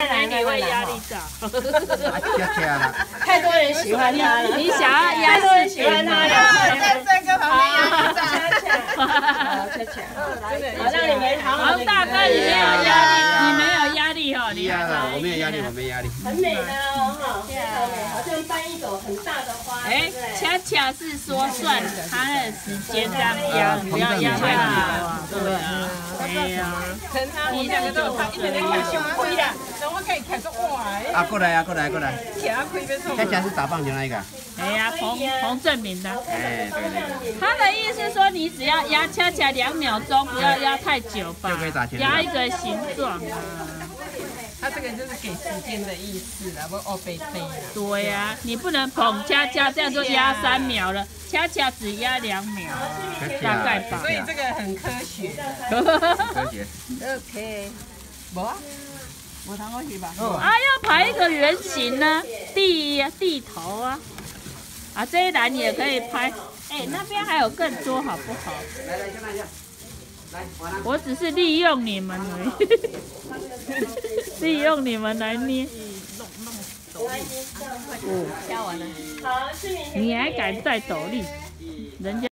美女会压力大。 太多人喜欢他了。 你想要压多人喜欢他了。 在这个旁边压力大。 好，让你们好好王大哥，你没有压力，你没有压力哦，你我没有压力，我没压力。 很美的哦，哈，非常美，好像搬一朵很大的花。 哎，恰恰是说算他的时间这样压，不要压太久啊，对啊，哎呀， 你两个都有拍，一直在看胸亏啦，然后我可以看说哇。 啊，过来啊，过来，过来。 卡亏被冲。 恰恰是打棒球那一个。 哎呀，彭正明的。 哎，对对。 他的意思说，你只要压恰恰2秒钟，不要压太久吧， 就可以打球。 压一个形状啊。 他这个就是给时间的意思啦，我哦背背啦。 对呀，你不能捧恰恰这样就压3秒了，恰恰只压2秒，大概吧。 所以这个很科学。 科学。 OK。无啊。无谈过去吧？ 啊，要排一个圆形呢，地头啊，啊这一栏也可以拍。哎，那边还有更多，好不好？ 来，先拿一下。来， 我只是利用你们而已，利用你们来捏。 下完了。好，市民。 你还敢戴斗笠？人家。